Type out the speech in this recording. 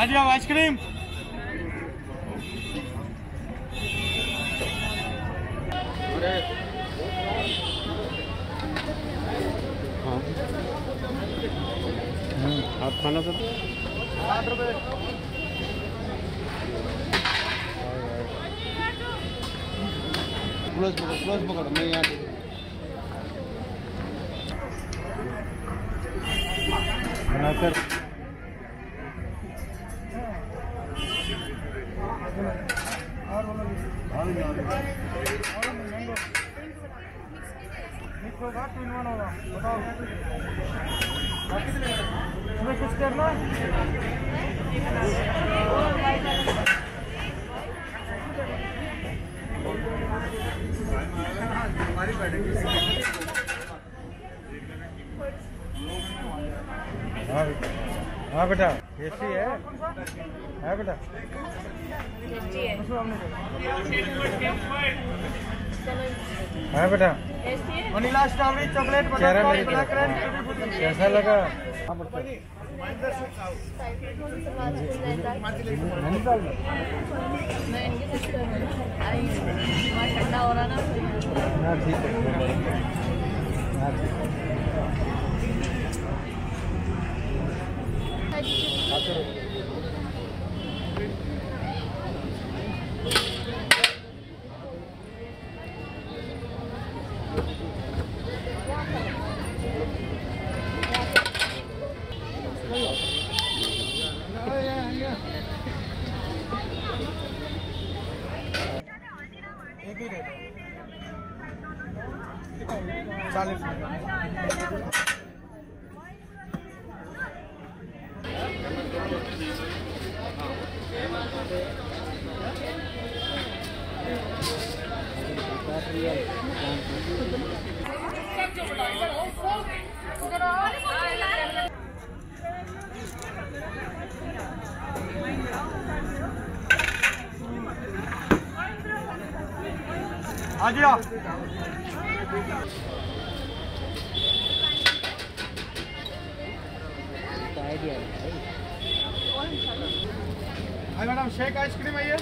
आ जाओ आइसक्रीम। आप खाना सब 60 रुपए। क्लोज पकड़ो, मैं यहाँ बनाकर होगा 2 in 1 होगा। बताओ इसमें कुछ करना है? हाँ बेटा टेस्टी है बेटा हाँ बेटा वनीला स्ट्रॉबेरी चॉकलेट कैसा लगा? ठंडा हो रहा ना। ठीक है। एक ही रेट 40 आ जाओ। हाय मैडम शेक आइसक्रीम आइए।